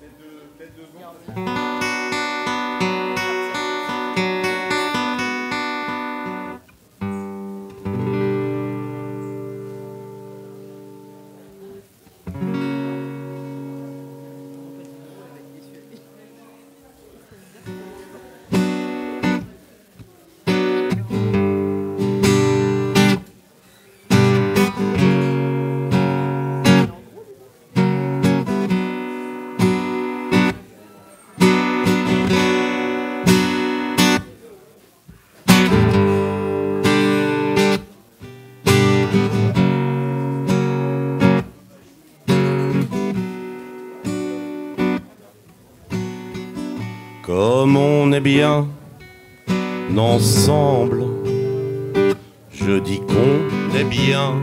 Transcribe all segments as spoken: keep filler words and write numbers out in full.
Comme on est bien ensemble, je dis qu'on est bien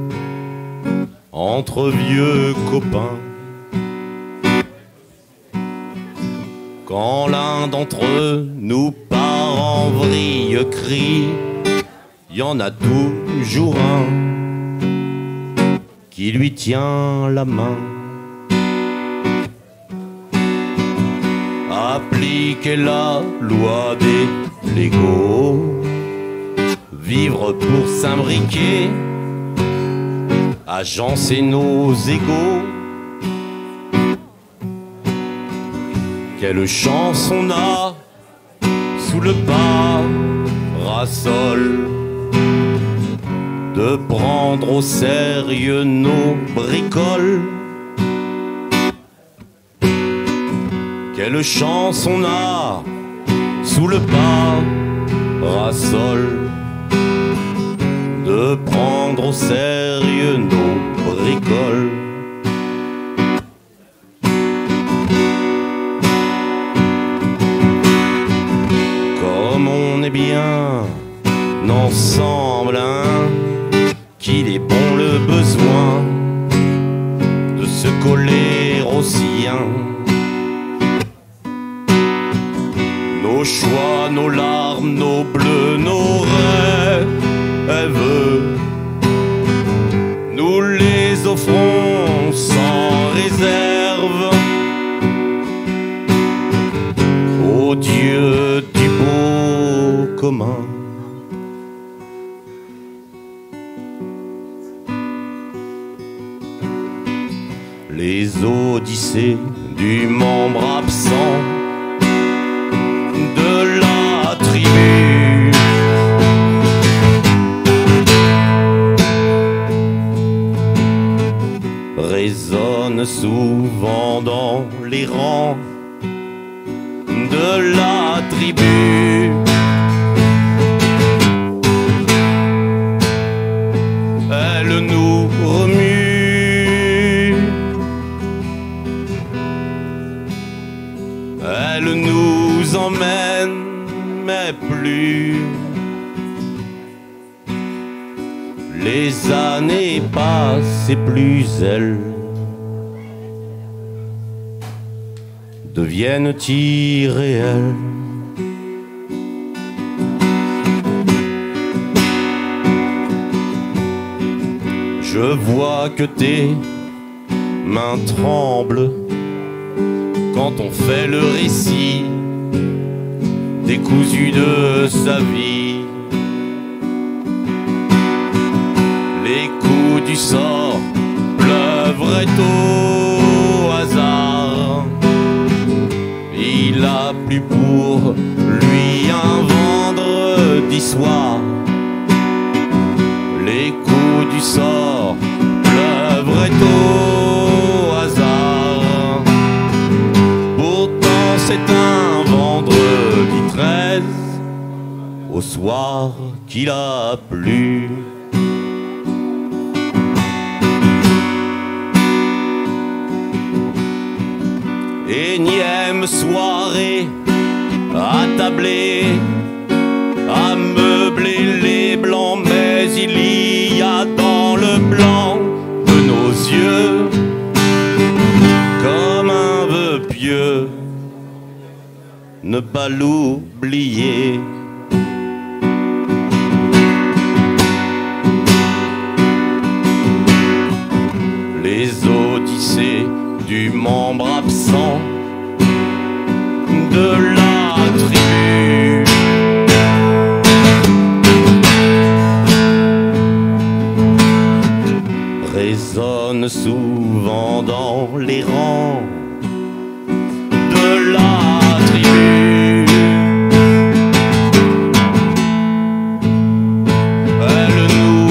entre vieux copains. Quand l'un d'entre eux nous part en vrille, crie, y en a toujours un qui lui tient la main. Appliquer la loi des légaux, vivre pour s'imbriquer, agencer nos égaux. Quelle chance on a sous le parasol de prendre au sérieux nos bricoles. Quelle chance on a sous le parasol de prendre au sérieux nos bricoles. Comme on est bien ensemble, hein, qu'il est bon le besoin de se coller au sien. Nos choix, nos larmes, nos bleus, nos rêves, nous les offrons sans réserve au Dieu du beau commun. Les odyssées du membre absent de la tribu, résonnent souvent dans les rangs de la tribu. Elle nous remue, elle nous emmène, mais plus les années passent et plus elles deviennent irréelles. Je vois que tes mains tremblent quand on fait le récit décousu de sa vie. Les coups du sort pleuvraient au hasard. Il a plu pour lui un vendredi soir. Les coups du sort pleuvraient au hasard. Pourtant c'est un vendredi treize au soir qu'il a plu. Énième soirée attablée, à meubler les blancs, mais il y a dans le blanc de nos yeux, comme un vœu pieux, ne pas l'oublier. Les odyssées du membre absent de la tribu. Résonne souvent dans les rangs de la tribu. Elle nous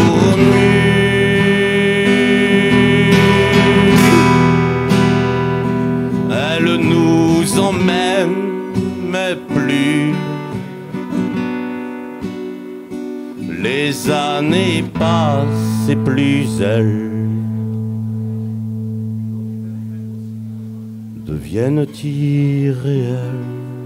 remue, elle nous emmène, mais plus. Les années passent et plus elles deviennent irréelles.